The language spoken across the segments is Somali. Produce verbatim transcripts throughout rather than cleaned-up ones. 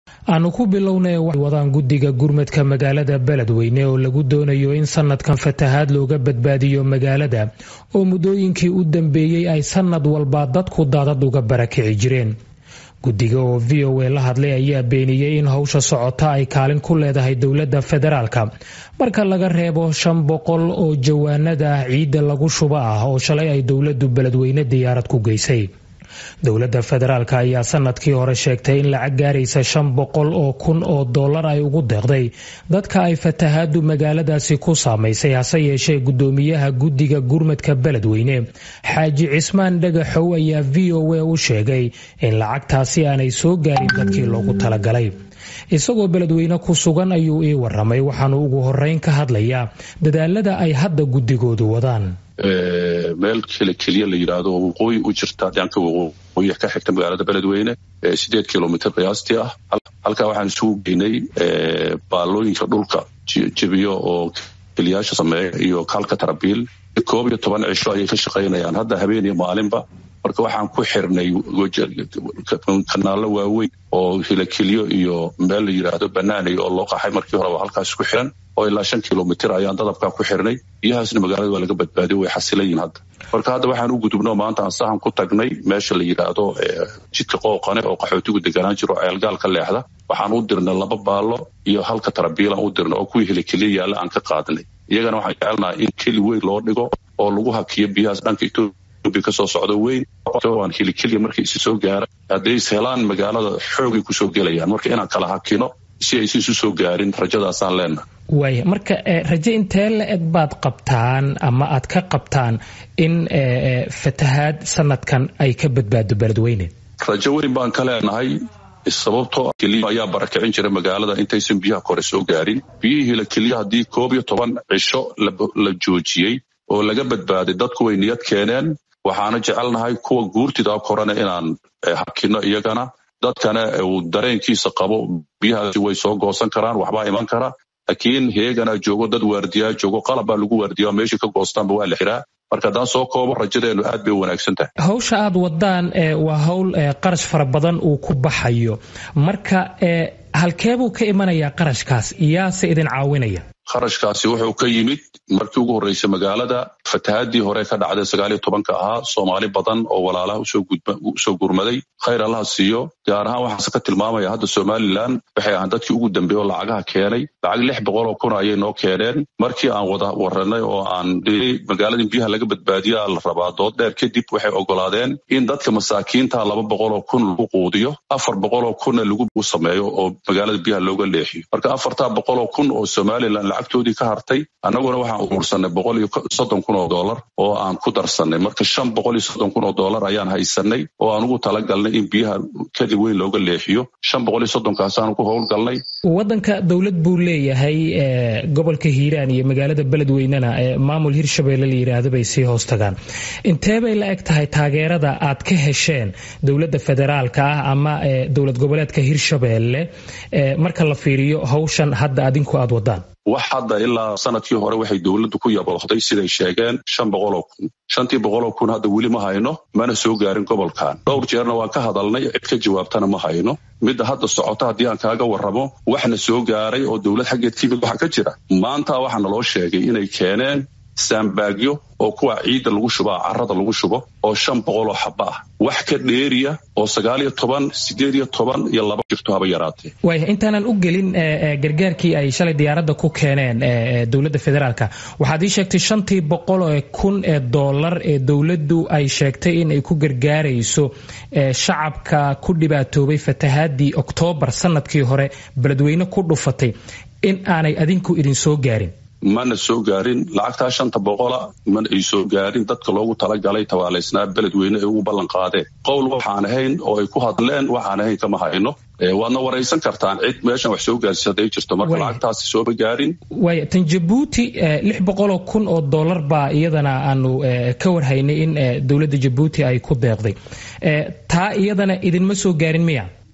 aanu ku bilownay wadaan guddiga gurmadka magaalada Beledweyne oo lagu doonayo in sanadkan fatahaad looga badbaadiyo magaalada oo muddooyinkii u dambeeyay ay sanad walba dadku daadad uga barakici jireen. guddiga oo V O A la hadlay ayaa beeniyay in hawsha socota ay kaalin ku leedahay dowladda federaalka marka laga reebo shan boqol oo jawaanada ciidda lagu shuba ah oo shalay ay dowladdu Beledweyne diyaarad ku geysay. dowladda federaalka ayaa sanadkii hore sheegtay in lacag gaaraysa shan boqol oo kun oo dollar ay ugu deeqday dadka ay fatahaadu magaaladaasi ku saamaysay hase yeeshee gudoomiyaha guddiga gurmadka Beledweyne Xaaji Cismaan Dhagaxow ayaa V O A u sheegay in lacagtaasi aanay soo gaarin dadkii loogu talagalay. isagoo Beledweyne ku sugan ayuu ii waramay waxaanu ugu horeyn ka hadlayaa dadaalada ay hadda guddigoodu wadaan. meel kale kaliya la yiraahdo waqooyi u jirta dhanka waqooyi ka xigta magaalada Beledweyne sideed kiiloomitir qiyaastii ah halka waxaan isugu geynay baalooyinka dhulka jibiyo oo kaliyaasha sameeyo iyo kalka tarabiil koob iyo toban cisho ay ka shaqeynayaan hadda habeen iyo maalinba marka waxaan ku xirnay kanaalo waaweyn oo hilakiliyo iyo meel la yiraahdo banaanay oo loo qaxay markii hore halkaas ku xiran oo ilaa shan kiiloomitir ayaan dadabka ku xirnay biyahaasna magaalada waa laga badbaadiyo way xasilayeen hadda marka hadda waxaan u gudubnaa maanta aan sahan ku tagnay meesha la yiraahdo jidka qooqane oo qaxootigu deganaan jiro ceelgaal ka leexda waxaan u dirnay laba baalo iyo halka tarabiil aan u dirnay oo kuwii hilakiliyo yaala aan ka qaadnay iyagana waxaan jecelnahay in keli weyn loo dhigo oo lagu hakiyo biyahaas dhanka Itoobiya ka soo socdo weyn waan hilikiliya markii isu soo gaara haday helaan magaalada xoogay ku soo gelayaan marka inaan kala hakino si ay isu soo gaarin rajadaasaan leenahay. way marka rajo intee la eg baad qabtaan ama aad ka qabtaan in fatahaad sanadkan ay ka badbaado Beledweyne? rajo weyn baan ka leenahay sababtoo kaliya ayaa barakicin jiray magaalada intaysan biyaha kore soo gaarin biyihii la kaliya hadii koob iyo toban cisho la joojiyay oo laga badbaaday dadku way niyad keeneen waxaana jecelnahay kuwa guurtida korana inaan hakino iyagana dadkana uu dareenkiisa qabo biyahaasi way soo goosan karaan waxba iman kara laakiin heegana joogo dad waardiya joogo qalab baa lagu waardiyo meeshii ka goostaanba waa la xiraa marka daan soo koobo rajadeenu aad bay wanaagsan tahay. hawsha aad wadaan waa hawl qarash fara badan uu ku baxayo marka halkeebuu ka imanayaa qarashkaas iyaase idin caawinaya? qarashkaasi wuxuu ka yimid markii ugu horeysay magaalada fatahaadii hore ka dhacday sagaal iyo toban ka ahaa Soomaali badan oo walaalaha u soo gudba u soo gurmaday khayr Allah siiyo gaar ahaan waxa ka tilmaamaya hadda Somaliland waxay ahaan dadkii ugu dambeeyay lacagaha keenay lacag lix boqol oo kun ayay noo keeneen markii aan wada waranay oo aan magaalada biyaha laga badbaadiyo la rabaa dood dheer kadib waxay ogolaadeen in dadka masaakiinta laba boqol oo kun lagu quudiyo afar boqol oo kun lagu sameeyo oo magaalada biyaha looga leexiyo marka afarta boqol oo kun oo Somaliland lacagtoodii ka hartay annaguna waxaan urursanay boqol iyo soddon kun oo dollar oo aan ku darsanay marka shan boqol iyo soddon kun oo dollar ayaan haysanay oo aan ugu talagalnay in biyaha kadib weyn looga leexiyo shan boqol iyo soddon kaas aan ku howlgalnay. wadanka dawlad buu leeyahay gobolka Hiiraan iyo magaalada Beledweynena maamul Hirshabeelle la yiraahdo bay si hoos tagaan intee bay la eg tahay taageerada aad ka hesheen dawladda federaalka ah ama dawlad goboleedka Hirshabeelle marka la fiiriyo hawshan hadda adinku aad wadaan? wax hadda ilaa sanadkii hore waxay dawladdu ku yabooqday siday sheegeen shan boqol oo kun shantii boqol oo kun hadda weli ma hayno mana soo gaarin gobolkan dhowr jeerna waan ka hadalnay cid ka jawaabtana ma hayno midda hadda socota haddii aan kaaga warramo waxna soo gaaray oo dawlad xaggeed timid waxa ka jira maanta waxaa naloo sheegay inay keeneen saambaagyo oo kuwa ciidda lagu shubo carrada lagu shubo oo shan boqol oo xaba ah wax ka dheeriya oo sagaal iyo toban sideed iyo toban iyo laba jirto haba yaraatee. way intaanan u gelin gargaarkii ay shalay diyaaradda ku keeneen dawladda federaalka waxaad ii sheegtay shantii boqol oo kun ee dollar ee dawladdu ay sheegtay in ay ku gargaarayso shacabka ku dhibaatoobay fatahaadii Oktoobar sanadkii hore Beledweyne ku dhufatay in aanay adinku idin soo gaarin. mana soo gaarin lacagta shanta boqol man ay soo gaarin dadka loogu talagalay tawaaleysnaa Beledweyne ay ugu ballan qaadeen qowl waxaan ahayn oo ay ku hadleen waxaan ahayn kama hayno waadna waraysan kartaan cid meeshan wax soo gaarsiisaday jirto marka lacagtaasi soo gaarin. way tan Djibouti lix boqol oo kun oo dollar baa iyadana aanu ka warhaynay in dawladda Djibouti ay ku deeqday taa iyadana idin ma soo gaarin miya?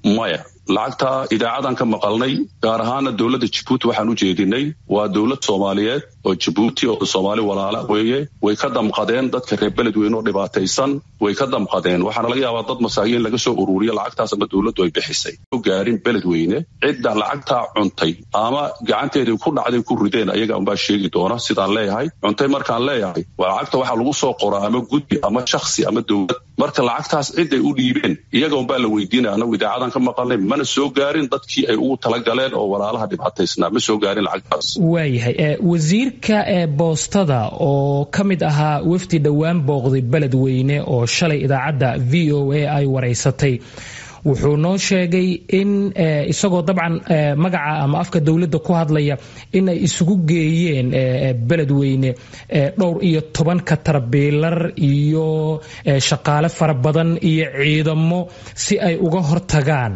maya lacagta idaacadan ka maqalnay gaar ahaan dawladda Djibouti waxaan u jeedinay waa dawlad Soomaaliyeed oo Djibouti oo Soomaali walaala weeye way ka damqadeen dadka reer beledweyne oo dhibaataysan way ka damqadeen waxaana laga yaabaa dad masaakiin laga soo ururiyo lacagtaas ama dawladdu ay bixisay oo gaarin beledweyne cidda lacagta cuntay ama gacanteedii ku dhacday ku rideen ayaga aan baa sheegi doona sidaan leeyahay cuntay markaan leeyahay waa lacagta waxa lagu soo qoraa ama guddi ama shakhsi ama dawlad marka lacagtaas cid ay u dhiibeen iyaga oo baa la weydiinaa anagu idaacadan ka maqalnay mana soo gaarin dadkii ay ugu tala galeen oo walaalaha dhibaataysnaa ma soo gaarin lacagtaas waayahay wasiirka ee boostada oo ka mid ahaa wafdi dhowaan booqday beledweyne oo shalay idaacadda v o a ay wareysatay wuxuu noo sheegay in isagoo dabcan magaca ama afka dawladda ku hadlaya in ay isugu geeyeen beledweyne dhowr iyo toban katarbiilar iyo shaqaale fara badan iyo ciidamo si ay uga hortagaan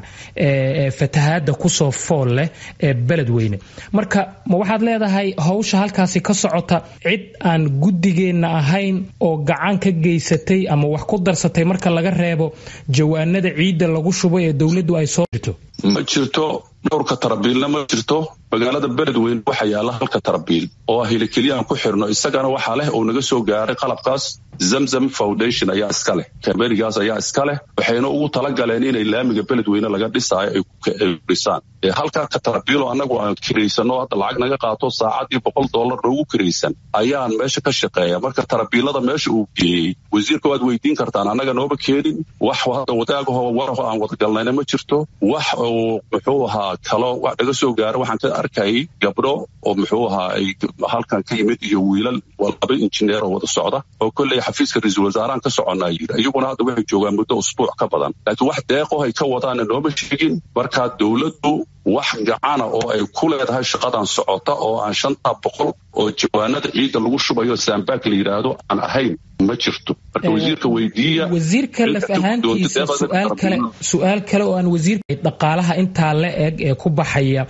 fatahaada kusoo fool leh ee beledweyne marka ma waxaad leedahay hawsha halkaasi ka socota cid aan guddigeenna ahayn oo gacan ka geysatay ama wax ku darsatay marka laga reebo jawaanada ciidda lagu shubay ee dawladdu ay soo jirto ma jirto dhowr katarbiilna ma jirto magaalada beledweyne waxa yaala hal katarbiil oo hilkiliyaan ku xirno isagana waxa leh oo naga soo gaaray qalabkaas Zamzam Foundation ayaa iska leh kamerigaas ayaa iska leh waxayna ugu tala galeen inay laamiga beledweyne laga dhisaayo ay ku dhisaan ee halka katarbiil anagu aan kireysano hadda lacag naga qaato saacadii boqol dollar loogu kireysan ayaan meesha ka shaqeeya marka tarbiilada meesha uu geeyay wasiirka waad weydiin kartaan anaga nooba keenin wax hadda wadaago waraha aan wada galnayna ma jirto wax oo muxuu ahaa kalo wax naga soo gaaray waxaan ka arkay gabdho oo muxuu ahaa ay halkan ka yimid iyo wiilal walba injineer oo wada socda oo kulli xafiiska ra'iisul wasaaraha ka soconaa yiri ayaguna hadda waxay joogaan muddo usbuuc ka badan laakiin wax deeqo ay ka wadaan nooma sheegin marka dawladdu wax gacana oo ay ku leedahay shaqadan socota oo aan shanta boqol oo jawaanada ciidda lagu shubayo saambaak la yiraahdo aan ahayn ma jirto marka wasiirka weydiiya wasiirka laf ahaantiisa su'aal kale su'aal kale oo aan wasiirka dhaqaalaha inta la eeg ee ku baxaya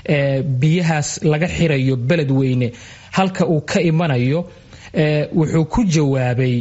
biyahaas laga xirayo beledweyne halka uu ka imanayo wuxuu ku jawaabay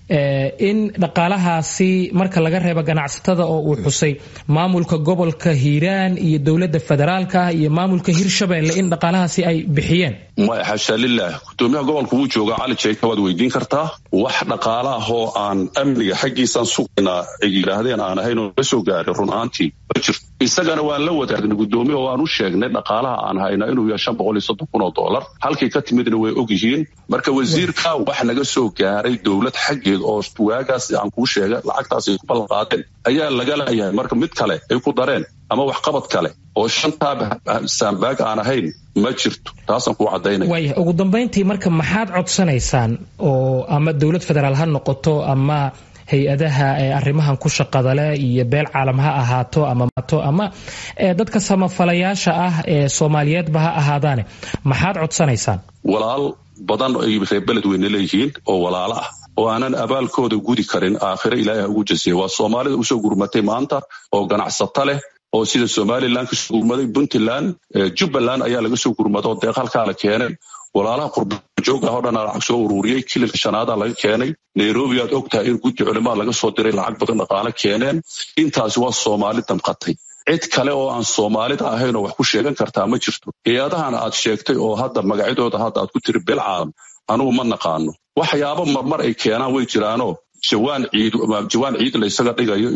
in dhaqaalahaasi marka laga reebo ganacsatada oo uu xusay maamulka gobolka Hiiraan iyo dawladda federaalka iyo maamulka Hirshabeelle in dhaqaalahaasi ay bixiyeen ma xasha lillah gudoomiyaha gobolka uu jooga Cali Jeeyka waad weydiin kartaa wax dhaqaalaha oo aan amniga xaqiisan sugnaa ay yiraahdeen aan ahayn oo soo gaaray run ahaantii isagana waan la wadaagnay gudoomiyaha oo aan u sheegnay dhaqaalaha aan hayna inuu yahay shan boqol iyo soddon kun oo dollar halkii ka timidna way og yihiin marka wasiirka wax naga soo gaaray dawlad xaqiiq oo waagaas aan ku sheegay lacagtaas ay ku ballan qaadeen ayaa laga leeyahay marka mid kale ay ku dareen ama wax qabad kale oo shanta saambaag aan ahayn ma jirto taasaan ku cadaynay way ugu dambeyntii marka maxaad codsanaysaan oo ama dawlad federaal ha noqoto ama hay-adaha ee arrimahan ku shaqada leh iyo beel caalam ha ahaato ama mato ama dadka samafalayaasha ah ee Soomaaliyeedba ha ahaadaan maxaad codsanaysaan walaal badan ay reer beledweyne leeyihiin oo walaalo ah oo aanan abaalkooda gudi karin aakhire ilaahay ugu jasiyo waa Soomaalida u soo gurmatay maanta oo ganacsato leh oo sida Somaliland ka soo gurmaday Puntland Jubaland ayaa laga soo gurmaday oo deeq halka la keenay walaalaha qurbo joog ah oo dhan lacag soo ururiyay kililka shanaada laga keenay Nairobi aad ogtahay in guddi culimada laga soo diray lacag badan dhaqaale keeneen intaas waa Soomaali damqatay cid kale oo aan Soomaalida ahayn oo wax ku sheegan kartaa ma jirto hay'adahan aad sheegtay oo hadda magacyadooda hadda aad ku tiri bil caalam anugu ma naqaano waxyaabo marmar ay keenaan way jiraano jawaan ciid jawaan ciid la isaga dhigayo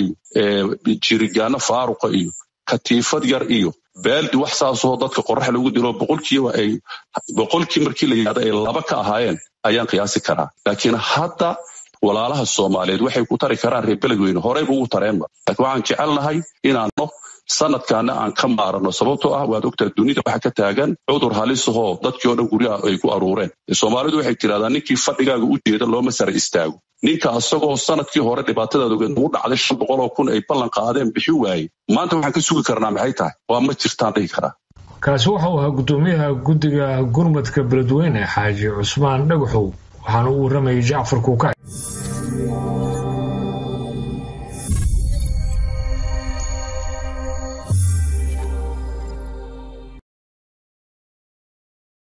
ee jirigaana faaruqa iyo katiifad yar iyo baaldi wax saasoo dadka qorax lagu dilo boqolkiiba ay boqolkii markii la yiraahdo ay laba ka ahaayeen ayaan qiyaasi karaa laakiin hadda walaalaha Soomaaliyeed waxay ku tari karaan reer beledweyne horey ugu tareenba laakiin waxaan jecelnahay inaanu sanadkaana aan ka maarano sababtoo ah waad ogtaa dunida waxa ka taagan cudur halis ah oo dadkii oo dhan guriga ay ku aruureen Soomaalidu waxay tiraahdaa ninkii fadhigaaga u jeeda looma sar istaago ninka asagoo sanadkii hore dhibaatadaada ugu dhacday shan boqol oo kun ay ballan qaadeen bixi waayay maanta waxaan ka sugi karnaa maxay tahay waa ma jirtaan dhihi karaa kaasi waxa uu ahaa gudoomiyaha guddiga gurmadka beledweyne Xaaji Cusmaan Dhagaxow waxaana uu waramayay Jaafar Kuukay.